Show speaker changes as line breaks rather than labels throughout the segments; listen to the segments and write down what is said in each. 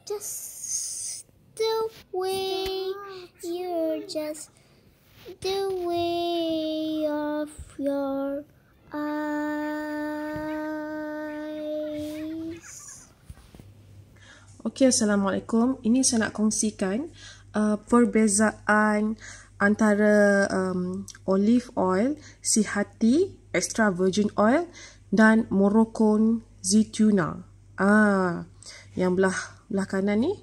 just the way you're just the way of your eyes.
Okey, Assalamualaikum. Ini saya nak kongsikan perbezaan antara olive oil, sihati, extra virgin oil dan Moroccan zituna. Yang belah kanan ni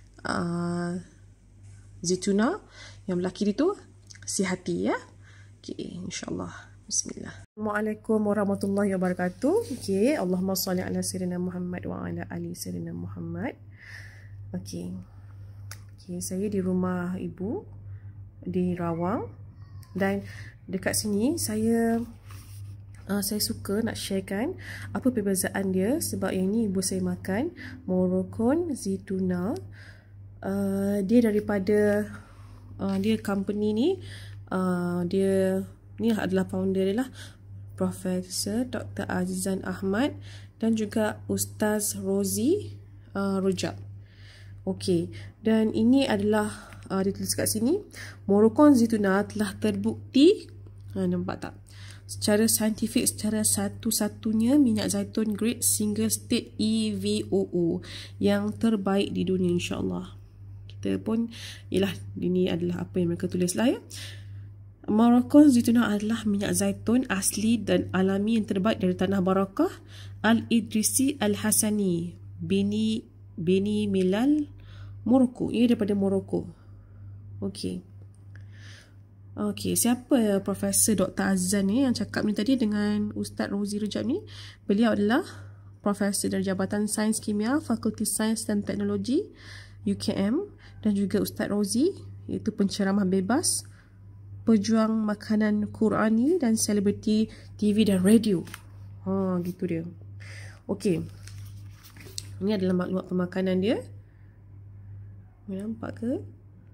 zituna, yang belah kiri tu sihati ya. Okey, insya-Allah. Bismillah. Assalamualaikum warahmatullahi wabarakatuh. Okey, Allahumma salli ala sayyidina Muhammad wa ala ali sayyidina Muhammad. Okey. Saya di rumah ibu di Rawang, dan dekat sini saya suka nak sharekan apa perbezaan dia, sebab yang ni ibu saya makan Moroccan zituna. Dia daripada dia company ni, dia ni adalah founder dia lah, Profesor Dr. Azizan Ahmad dan juga Ustaz Rozi Rojab. Okey, dan ini adalah ditulis kat sini, Moroccan zituna telah terbukti, nampak tak, secara saintifik, secara satu-satunya minyak zaitun grade single state EVOO yang terbaik di dunia, insya-Allah. Kita pun, ialah ini adalah apa yang mereka tulis lah ya. Moroccan zituna adalah minyak zaitun asli dan alami yang terbaik dari tanah Barakah Al-Idrisi Al-Hasani, Beni Milal, Morocco. Ia daripada Morocco. Okey, siapa Profesor Dr. Azizan ni yang cakap ni tadi dengan Ustaz Rozi Rojab ni? Beliau adalah Profesor dari Jabatan Sains Kimia, Fakulti Sains dan Teknologi UKM, dan juga Ustaz Rozi, iaitu penceramah bebas, pejuang makanan Qurani dan selebriti TV dan radio. Gitu dia. Okey. Ini adalah maklumat pemakanan dia. Nampak ke?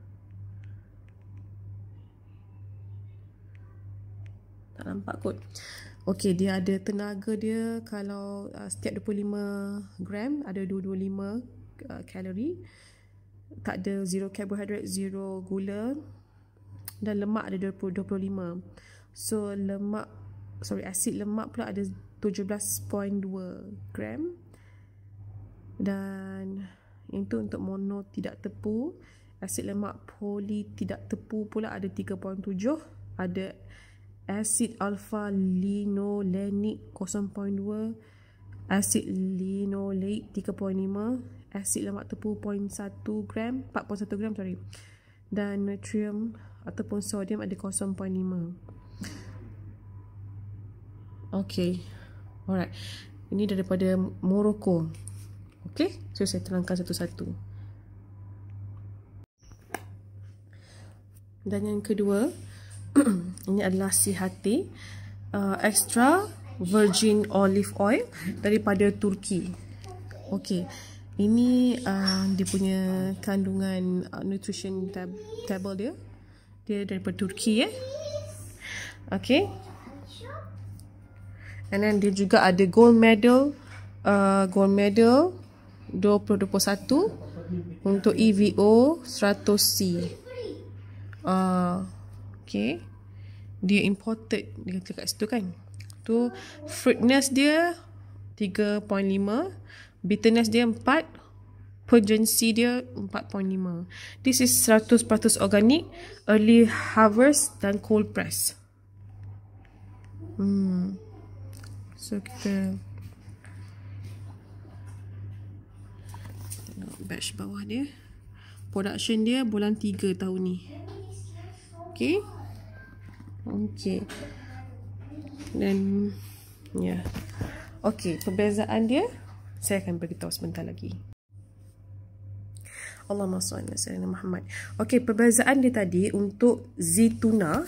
Tak nampak kot. Okey, dia ada tenaga dia kalau setiap 25 gram ada 225 kalori. Tak ada zero carbohydrate, zero gula, dan lemak ada 25. So asid lemak pula ada 17.2 gram. Dan itu untuk mono tidak tepu. Asid lemak poli tidak tepu pula ada 3.7. Ada asid alpha linolenic 0.2, asid linoleic 3.5, asid lemak tepu 4.1 gram, sorry. Dan natrium ataupun sodium ada 0.5. Okey. Alright. Ini daripada Morocco. Okey, so saya terangkan satu-satu. Dan yang kedua, ini adalah sihati, extra virgin olive oil daripada Turki. Okey, ini dia punya kandungan nutrition table dia. Dia daripada Turki ya. Okey. And then dia juga ada gold medal 2021 untuk EVO 100C. Okay, dia imported, dia kata kat situ kan. Tu fruitness dia 3.5, bitterness dia 4, pungency dia 4.5. This is 100% organic, early harvest dan cold press. So kita tengok batch bawah dia. Production dia bulan 3 tahun ni. Okay. Dan ya. Okay, perbezaan dia saya akan beritahu sebentar lagi. Allahumma shalli ala sayyidina Muhammad. Okay, perbezaan dia tadi untuk zituna.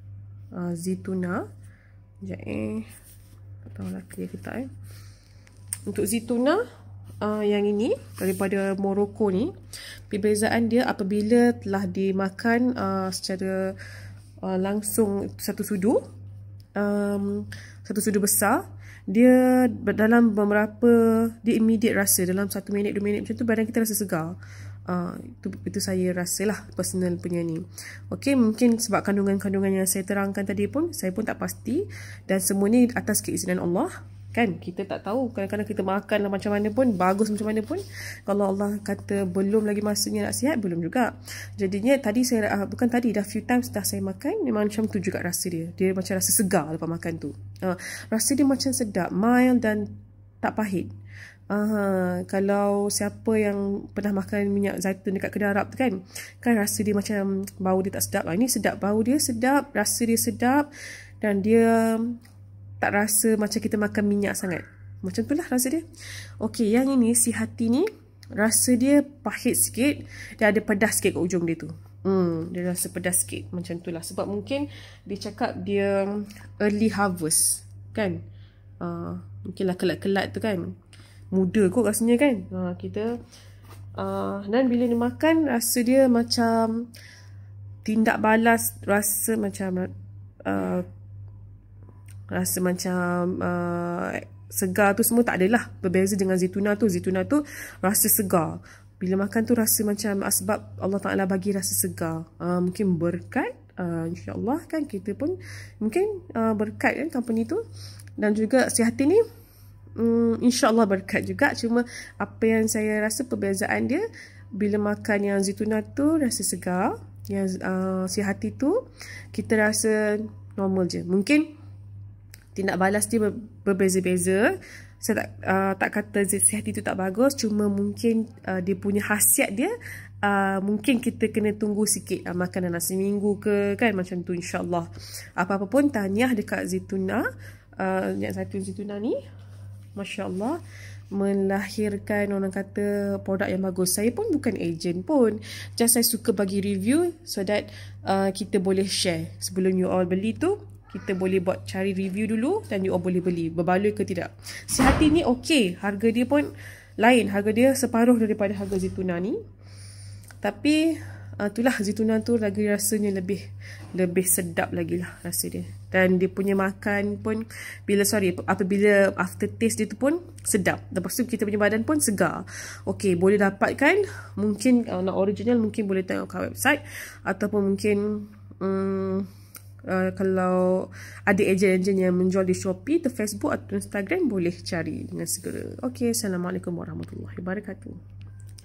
Sekejap tak tahulah clear ke tak Untuk zituna yang ini daripada Morocco ni, perbezaan dia apabila telah dimakan secara langsung satu sudu besar, dia dalam dia immediate rasa dalam 1 minit 2 minit macam tu badan kita rasa segar. Itu saya rasalah personal punya ni. Okey, mungkin sebab kandungan-kandungan yang saya terangkan tadi pun saya pun tak pasti, dan semua ni atas keizinan Allah kan. Kita tak tahu, kadang-kadang kita makan macam mana pun, bagus macam mana pun, kalau Allah kata belum lagi masanya nak sihat, belum juga. Jadinya tadi saya dah few times dah saya makan, memang macam tu juga rasa dia macam rasa segar lepas makan tu. Rasa dia macam sedap, mild dan tak pahit. Kalau siapa yang pernah makan minyak zaitun dekat kedai Arab tu kan rasa dia macam bau dia tak sedap. Ini sedap, bau dia sedap, rasa dia sedap, dan dia tak rasa macam kita makan minyak sangat. Macam tu lah rasa dia. Okey, yang ini si hati ni rasa dia pahit sikit, dia ada pedas sikit kat ujung dia tu. Dia rasa pedas sikit macam tu lah. Sebab mungkin dia cakap dia early harvest kan. Mungkinlah kelat-kelat tu kan, muda kot rasanya kan. Dan bila dia makan, rasa dia macam tindak balas, rasa macam segar tu semua tak adalah. Berbeza dengan zituna tu. Zituna tu rasa segar. Bila makan tu rasa macam sebab Allah Ta'ala bagi rasa segar. Mungkin berkat, insyaAllah kan, kita pun mungkin berkat kan company tu. Dan juga si hati ni InsyaAllah berkat juga. Cuma apa yang saya rasa perbezaan dia, bila makan yang zituna tu rasa segar, yang si hati tu kita rasa normal je. Mungkin tindak balas dia berbeza-beza. Saya tak kata si hati tu tak bagus, cuma mungkin dia punya khasiat dia mungkin kita kena tunggu sikit, makan dalam seminggu ke kan, macam tu insyaAllah. Apa-apa pun tahniah dekat zituna, minyak zaitun zituna ni, Masya Allah, melahirkan orang kata produk yang bagus. Saya pun bukan ejen pun, just saya suka bagi review so that kita boleh share. Sebelum you all beli tu, kita boleh buat cari review dulu, dan you all boleh beli, berbaloi ke tidak. Si hati ni okey, harga dia pun lain, harga dia separuh daripada harga zituna ni. Tapi itulah, zituna tu lagi rasanya lebih sedap lagi lah rasa dia. Dan dia punya makan pun apabila after taste dia tu pun sedap. Lepas tu kita punya badan pun segar. Okey, boleh dapatkan, mungkin nak original mungkin boleh tengok kat website, ataupun mungkin kalau ada ejen-ejen yang menjual di Shopee, atau Facebook atau Instagram, boleh cari dengan segera. Okey, Assalamualaikum warahmatullahi wabarakatuh.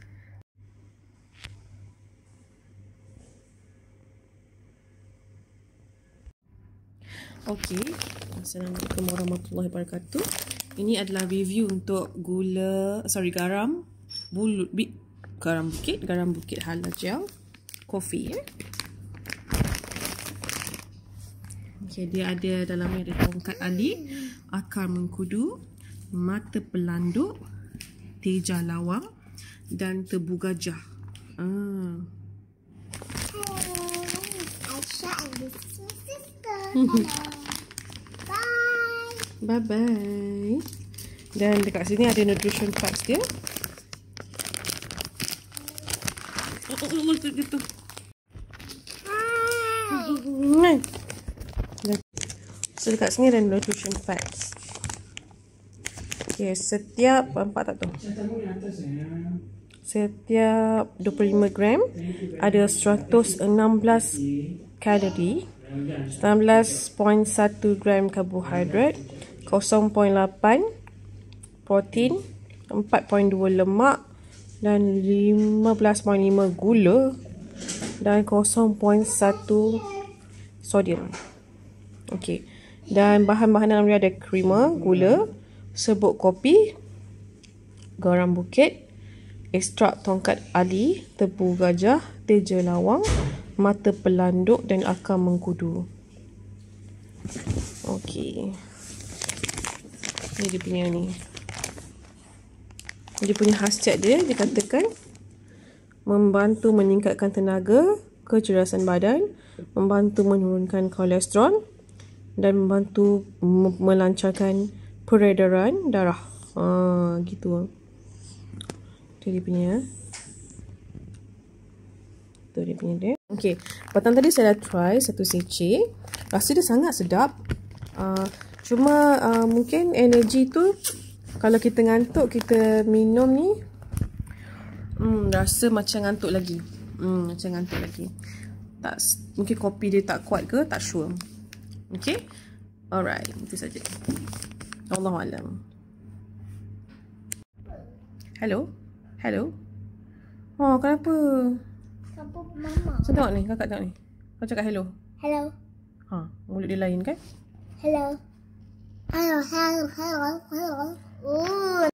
Okey, Assalamualaikum warahmatullahi wabarakatuh. Ini adalah review untuk garam bukit halal gel coffee ya. Okey, dia ada dalamnya ada tongkat ali, akar mengkudu, mata pelanduk, teja lawang dan tebu gajah.
Aisha and this is my sister.
Bye bye. Dan dekat sini ada nutrition facts dia. Gitu. So dekat sini ada nutrition facts. Okay, setiap 25 gram ada 116 kalori, 19.1 gram karbohidrat, 0.8 protein, 4.2 lemak dan 15.5 gula dan 0.1 sodium. Okey. Dan bahan-bahan dalam dia ada krema, gula, serbuk kopi, garam bukit, ekstrak tongkat ali, tebu gajah, teja lawang, mata pelanduk dan akar mengkudu. Okey. Ini dia punya ni. Dia punya khasiat dia dikatakan membantu meningkatkan tenaga, kecerdasan badan, membantu menurunkan kolesterol dan membantu melancarkan peredaran darah. Gitu. Itu dia punya. Itu dia punya dia. Okey, petang tadi saya dah try satu secik. Rasa dia sangat sedap. Cuma mungkin energi tu kalau kita ngantuk, kita minum ni rasa macam ngantuk lagi. Macam ngantuk lagi. Tak, mungkin kopi dia tak kuat ke, tak sure. Okay, alright, itu saja. Allahualam. Hello? Hello? Oh, kenapa?
Siapa mama?
So, tengok ni, kakak tengok ni. Kau cakap hello.
Hello.
Mulut dia lain kan?
Hello. Hello. Hello. Hello. Hello.